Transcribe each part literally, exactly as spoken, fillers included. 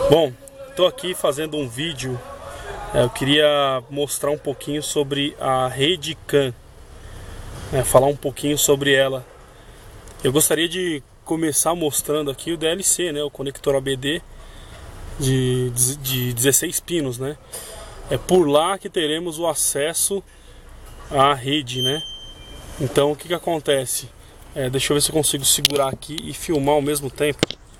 Bom, estou aqui fazendo um vídeo. Eu queria mostrar um pouquinho sobre a rede CAN, né, falar um pouquinho sobre ela. Eu gostaria de começar mostrando aqui o D L C, né, o conector A B D de, de dezesseis pinos, né? É por lá que teremos o acesso à rede, né? Então o que que acontece? É, deixa eu ver se eu consigo segurar aqui e filmar ao mesmo tempo.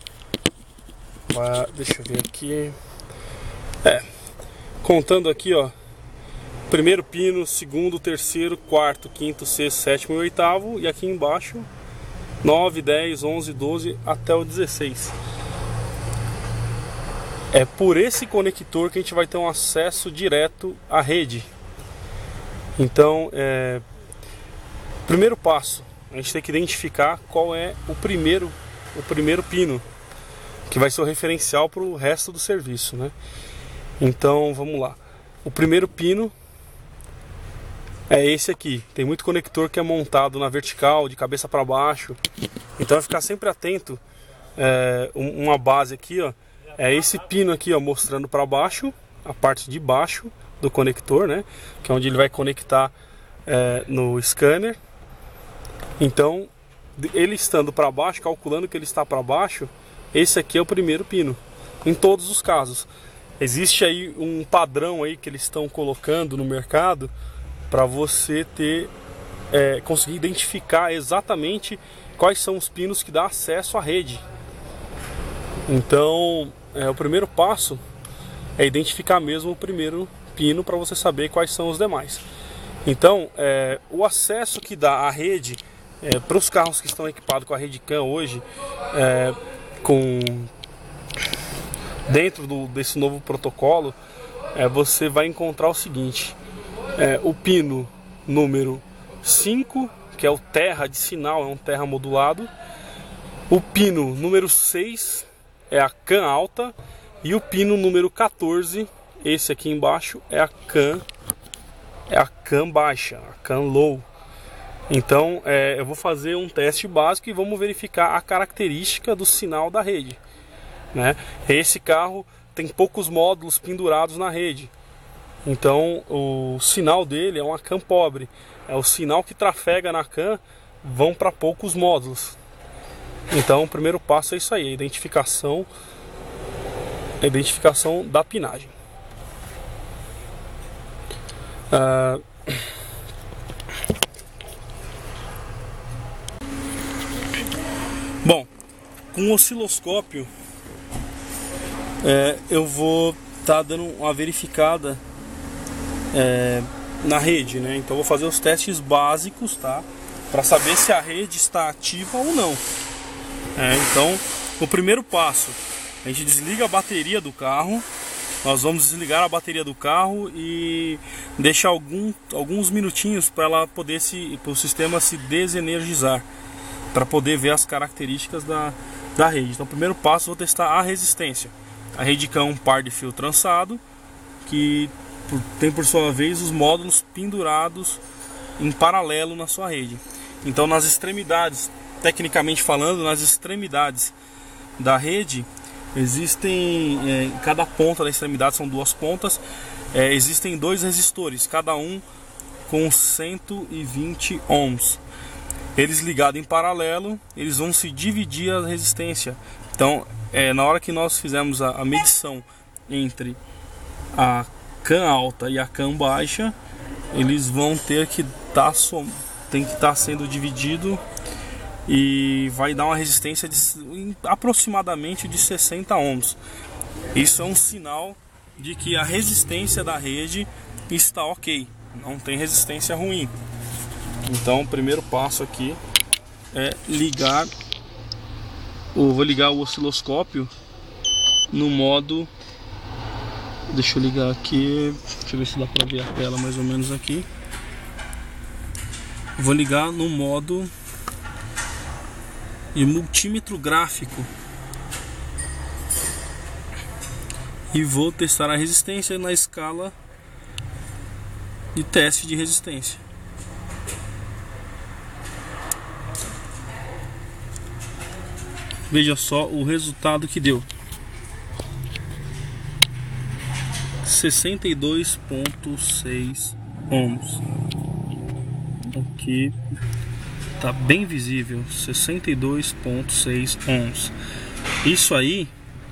Ah, deixa eu ver aqui. É, contando aqui, ó, primeiro pino, segundo, terceiro, quarto, quinto, sexto, sétimo e oitavo, e aqui embaixo nove, dez, onze, doze até o dezesseis. É por esse conector que a gente vai ter um acesso direto à rede. Então, é, primeiro passo, a gente tem que identificar qual é o primeiro, o primeiro pino, que vai ser o referencial para o resto do serviço, né? Então, vamos lá. O primeiro pino é esse aqui. Tem muito conector que é montado na vertical, de cabeça para baixo. Então, vai ficar sempre atento. É, uma base aqui, ó, é esse pino aqui, ó, mostrando para baixo, a parte de baixo do conector, né? Que é onde ele vai conectar é, no scanner. Então, ele estando para baixo, calculando que ele está para baixo, esse aqui é o primeiro pino, em todos os casos. Existe aí um padrão aí que eles estão colocando no mercado para você ter, é, conseguir identificar exatamente quais são os pinos que dá acesso à rede. Então, é, o primeiro passo é identificar mesmo o primeiro pino para você saber quais são os demais. Então, é, o acesso que dá à rede, é, para os carros que estão equipados com a rede CAN hoje, é, com dentro do, desse novo protocolo, é, você vai encontrar o seguinte: é, o pino número cinco, que é o terra de sinal, é um terra modulado. O pino número seis é a CAN alta, e o pino número quatorze, esse aqui embaixo, é a CAN, é a CAN baixa, a CAN low. Então, é, eu vou fazer um teste básico e vamos verificar a característica do sinal da rede, né? Esse carro tem poucos módulos pendurados na rede, então o sinal dele é uma CAN pobre. É o sinal que trafega na CAN, vão para poucos módulos. Então, o primeiro passo é isso aí, a identificação, a identificação da pinagem. Ah, Bom, com o osciloscópio, é, eu vou estar tá dando uma verificada é, na rede, né? Então, vou fazer os testes básicos, tá? Para saber se a rede está ativa ou não. É, então, o primeiro passo, a gente desliga a bateria do carro. Nós vamos desligar a bateria do carro e deixar algum, alguns minutinhos para ela poder se, para o sistema se desenergizar, para poder ver as características da, da rede. Então, o primeiro passo, vou testar a resistência. A rede CAN é um par de fio trançado, que tem por sua vez os módulos pendurados em paralelo na sua rede. Então, nas extremidades, tecnicamente falando, nas extremidades da rede, existem, é, em cada ponta da extremidade, são duas pontas, é, existem dois resistores, cada um com cento e vinte ohms. Eles ligados em paralelo, eles vão se dividir a resistência. Então, é, na hora que nós fizermos a, a medição entre a CAN alta e a CAN baixa, eles vão ter que estar tá, tem que estar tá sendo dividido, e vai dar uma resistência de aproximadamente de sessenta ohms. Isso é um sinal de que a resistência da rede está ok, não tem resistência ruim. Então, o primeiro passo aqui é ligar, ou vou ligar o osciloscópio no modo, deixa eu ligar aqui, deixa eu ver se dá para ver a tela mais ou menos aqui. Vou ligar no modo de multímetro gráfico e vou testar a resistência na escala de teste de resistência. Veja só o resultado que deu. sessenta e dois ponto seis ohms. Aqui tá bem visível, sessenta e dois ponto seis ohms. Isso aí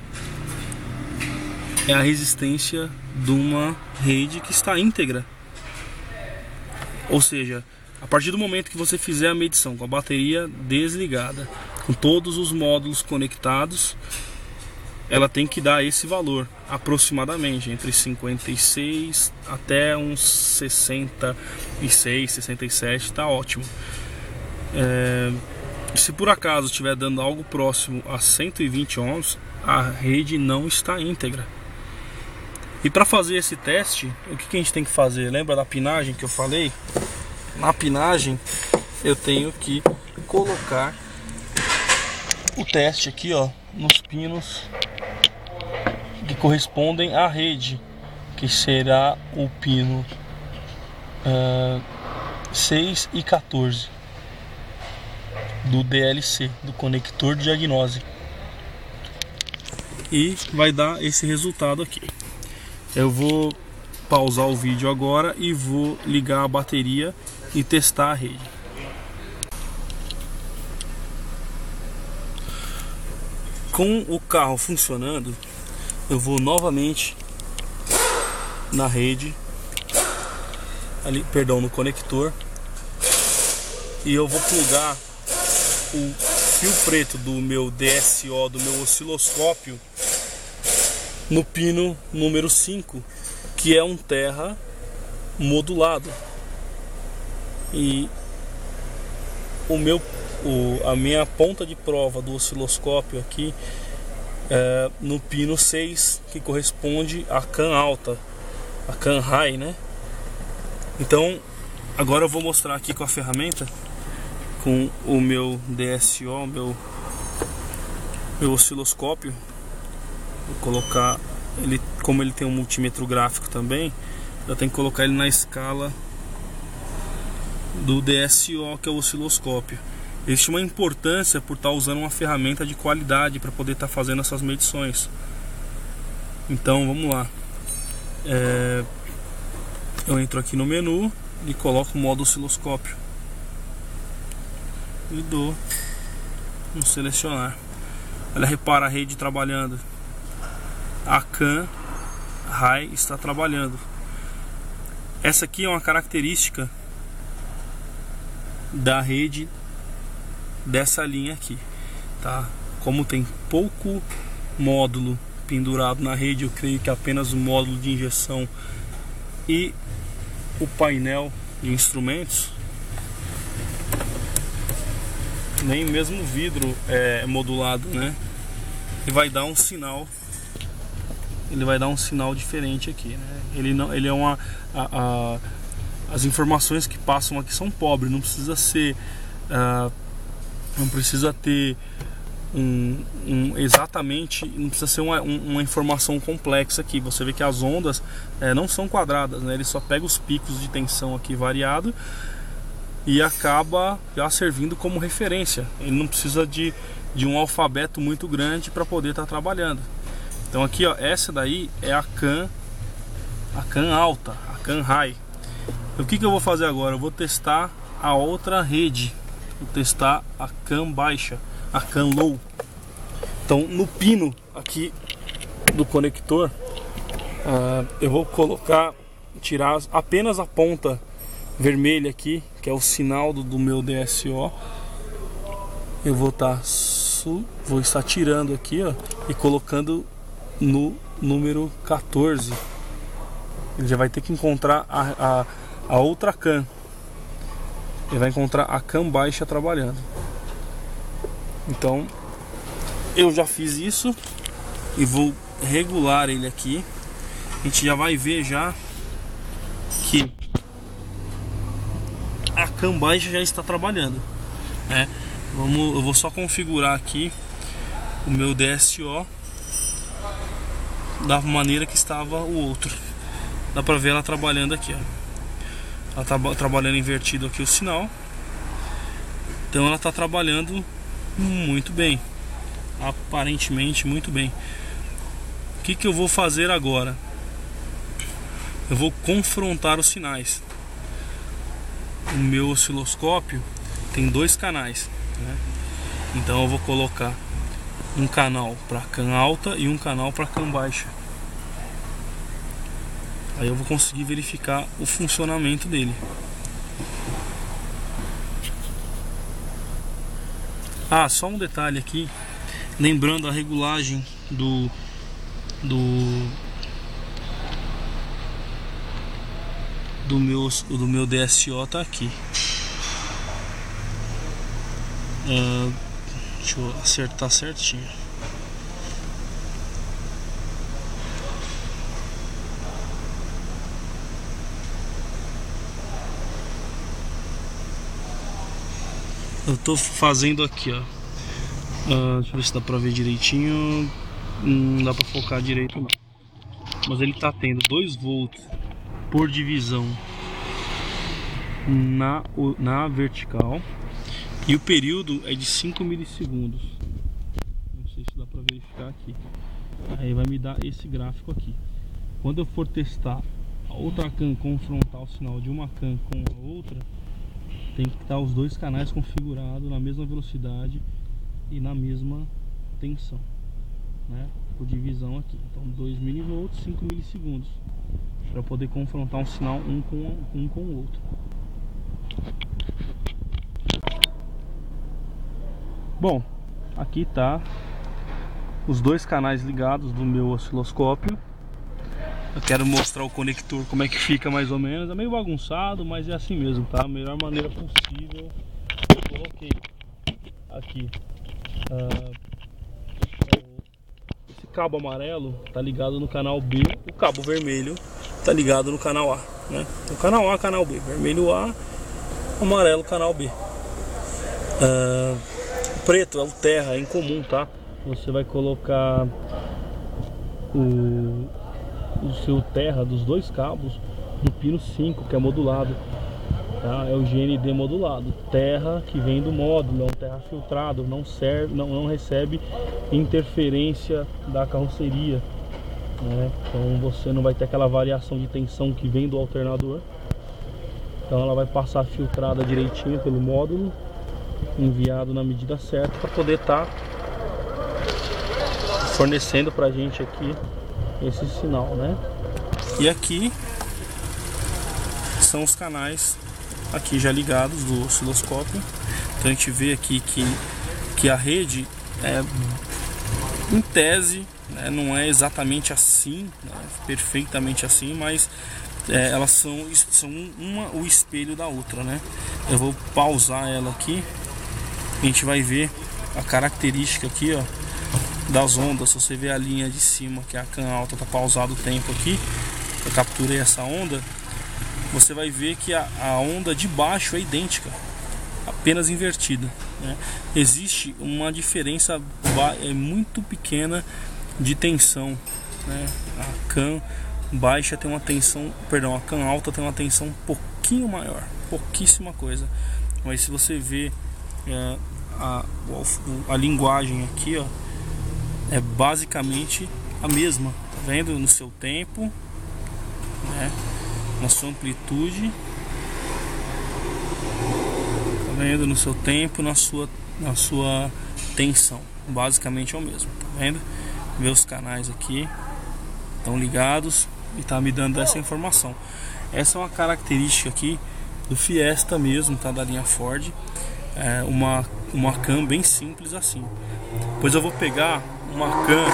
é a resistência de uma rede que está íntegra. Ou seja, a partir do momento que você fizer a medição com a bateria desligada, com todos os módulos conectados, ela tem que dar esse valor, aproximadamente entre cinquenta e seis até uns sessenta e seis, sessenta e sete, tá ótimo. É, se por acaso estiver dando algo próximo a cento e vinte ohms, a rede não está íntegra. E para fazer esse teste, o que, que a gente tem que fazer? Lembra da pinagem que eu falei? Na pinagem eu tenho que colocar o teste aqui, ó, nos pinos que correspondem à rede, que será o pino uh, seis e quatorze do D L C, do conector de diagnose, e vai dar esse resultado aqui. Eu vou pausar o vídeo agora e vou ligar a bateria e testar a rede. Com o carro funcionando, eu vou novamente na rede, ali, perdão, no conector, e eu vou plugar o fio preto do meu D S O, do meu osciloscópio, no pino número cinco, que é um terra modulado. E o meu, o, a minha ponta de prova do osciloscópio aqui é no pino seis, que corresponde à can alta, a can high, né? Então agora eu vou mostrar aqui com a ferramenta, com o meu D S O, meu, meu osciloscópio. Vou colocar ele, como ele tem um multímetro gráfico também, eu tenho que colocar ele na escala do D S O, que é o osciloscópio. Existe uma importância por estar usando uma ferramenta de qualidade para poder estar fazendo essas medições. Então vamos lá. É, eu entro aqui no menu e coloco o modo osciloscópio e dou um selecionar. Olha, repara a rede trabalhando. A can high está trabalhando. Essa aqui é uma característica da rede dessa linha aqui, tá? Como tem pouco módulo pendurado na rede, eu creio que apenas o módulo de injeção e o painel de instrumentos, nem mesmo o vidro é modulado, né? E vai dar um sinal, ele vai dar um sinal diferente aqui, né? Ele não, ele é uma a, a, as informações que passam aqui são pobres, não precisa ser uh, não precisa ter um, um exatamente, não precisa ser uma, uma informação complexa aqui. Você vê que as ondas é, não são quadradas, né? Ele só pega os picos de tensão aqui variado e acaba já servindo como referência. Ele não precisa de, de um alfabeto muito grande para poder estar tá trabalhando. Então aqui, ó, essa daí é a can, a can alta, a can high. O que que eu vou fazer agora? Eu vou testar a outra rede, vou testar a can baixa, a can low. Então no pino aqui do conector, uh, eu vou colocar, tirar apenas a ponta vermelha aqui, que é o sinal do, do meu D S O. Eu vou estar tá, vou estar tirando aqui, ó, e colocando no número quatorze. Ele já vai ter que encontrar a, a, a outra can. Ele vai encontrar a can baixa trabalhando. Então eu já fiz isso e vou regular ele aqui. A gente já vai ver já que a can baixa já está trabalhando, né? Vamos, eu vou só configurar aqui o meu D S O da maneira que estava o outro. Dá pra ver ela trabalhando aqui, ó. Ela tá trabalhando invertido aqui o sinal. Então ela tá trabalhando muito bem, aparentemente muito bem. O que que eu vou fazer agora? eu vou confrontar os sinais. O meu osciloscópio tem dois canais, né? Então eu vou colocar um canal para cam alta e um canal para cam baixa. Aí eu vou conseguir verificar o funcionamento dele. Ah, só um detalhe aqui, lembrando a regulagem do do do meu do meu D S O tá aqui. Uh, deixa eu acertar certinho. Eu tô fazendo aqui, ó. Uh, deixa eu ver se dá pra ver direitinho. Não dá pra focar direito não. Mas ele tá tendo dois volts por divisão na, na vertical. E o período é de cinco milissegundos. Não sei se dá pra verificar aqui. Aí vai me dar esse gráfico aqui. Quando eu for testar a outra cam, confrontar o sinal de uma cam com a outra, tem que estar os dois canais configurados na mesma velocidade e na mesma tensão, né? Por divisão aqui. Então dois milivolts, cinco milissegundos, para poder confrontar um sinal um com, um com o outro. Bom, aqui tá os dois canais ligados do meu osciloscópio. Eu quero mostrar o conector, como é que fica mais ou menos. É meio bagunçado, mas é assim mesmo, tá? A melhor maneira possível. Eu coloquei aqui uh, esse cabo amarelo tá ligado no canal B. O cabo vermelho tá ligado no canal A, né? O canal A, canal B. Vermelho A, amarelo, canal B. uh, Preto é o terra, é incomum, tá? Você vai colocar o o seu terra dos dois cabos no pino cinco, que é modulado, tá? É o G N D modulado, terra que vem do módulo, é um terra filtrado, não serve, não, não recebe interferência da carroceria, né? Então você não vai ter aquela variação de tensão que vem do alternador. Então ela vai passar filtrada direitinho pelo módulo, enviado na medida certa, para poder estar tá fornecendo pra gente aqui esse sinal, né? E aqui são os canais aqui já ligados do osciloscópio. Então a gente vê aqui que, que a rede é, em tese, né, não é exatamente assim, né, perfeitamente assim, mas é, elas são, são uma o espelho da outra, né? Eu vou pausar ela aqui. A gente vai ver a característica aqui, ó, das ondas. Se você vê a linha de cima, que é a cam alta, tá pausado o tempo aqui, eu capturei essa onda, você vai ver que a, a onda de baixo é idêntica, apenas invertida, né? Existe uma diferença é muito pequena de tensão, né? A cam baixa tem uma tensão, perdão, a cam alta tem uma tensão um pouquinho maior, pouquíssima coisa. Mas se você vê é, a, a, a linguagem aqui, ó, é basicamente a mesma, tá vendo? No seu tempo, né? Na sua amplitude, tá vendo? No seu tempo, na sua, na sua tensão, basicamente é o mesmo, tá vendo? Vê os canais aqui, estão ligados e tá me dando essa informação. Essa é uma característica aqui do Fiesta mesmo, tá? Da linha Ford, é uma, uma cam bem simples assim. Pois eu vou pegar uma cam,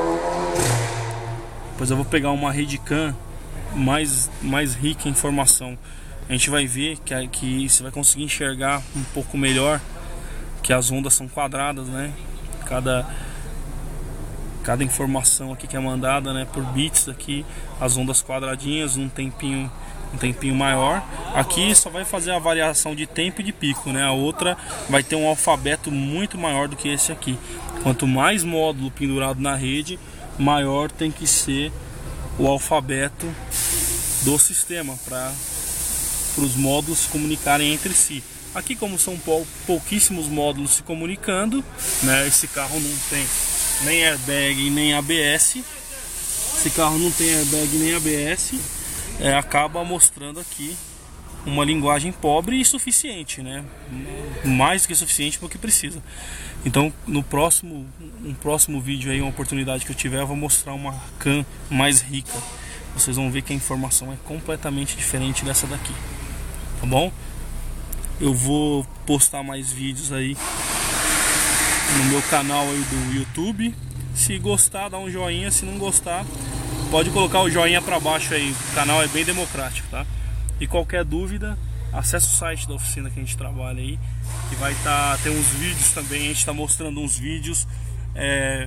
pois eu vou pegar uma rede cam mais, mais rica em informação. A gente vai ver que, que você vai conseguir enxergar um pouco melhor que as ondas são quadradas, né? Cada, cada informação aqui que é mandada, né, por bits aqui, as ondas quadradinhas, um tempinho um tempinho maior. Aqui só vai fazer a variação de tempo e de pico, né? A outra vai ter um alfabeto muito maior do que esse aqui. Quanto mais módulo pendurado na rede, maior tem que ser o alfabeto do sistema para os módulos se comunicarem entre si. Aqui, como são pou, pouquíssimos módulos se comunicando, né? Esse carro não tem nem airbag nem A B S. Esse carro não tem airbag nem A B S. é, acaba mostrando aqui uma linguagem pobre e suficiente, né? Mais do que suficiente para o que precisa. Então, no próximo, um próximo vídeo aí, uma oportunidade que eu tiver, eu vou mostrar uma CAN mais rica. Vocês vão ver que a informação é completamente diferente dessa daqui, tá bom? Eu vou postar mais vídeos aí no meu canal aí do YouTube. Se gostar, dá um joinha. Se não gostar, pode colocar o joinha para baixo aí. O canal é bem democrático, tá? E qualquer dúvida, acesse o site da oficina que a gente trabalha aí, que vai estar, tá, tem uns vídeos também, a gente está mostrando uns vídeos é,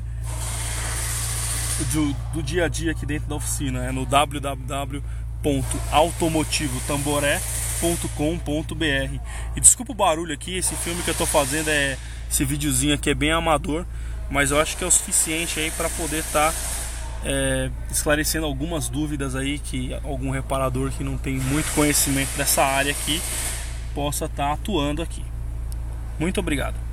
do, do dia a dia aqui dentro da oficina, é no w w w ponto automotivo tamboré ponto com ponto b r. E desculpa o barulho aqui, esse filme que eu tô fazendo, é esse videozinho aqui é bem amador, mas eu acho que é o suficiente aí para poder estar tá, É, esclarecendo algumas dúvidas aí que algum reparador que não tem muito conhecimento dessa área aqui possa estar atuando aqui. Muito obrigado.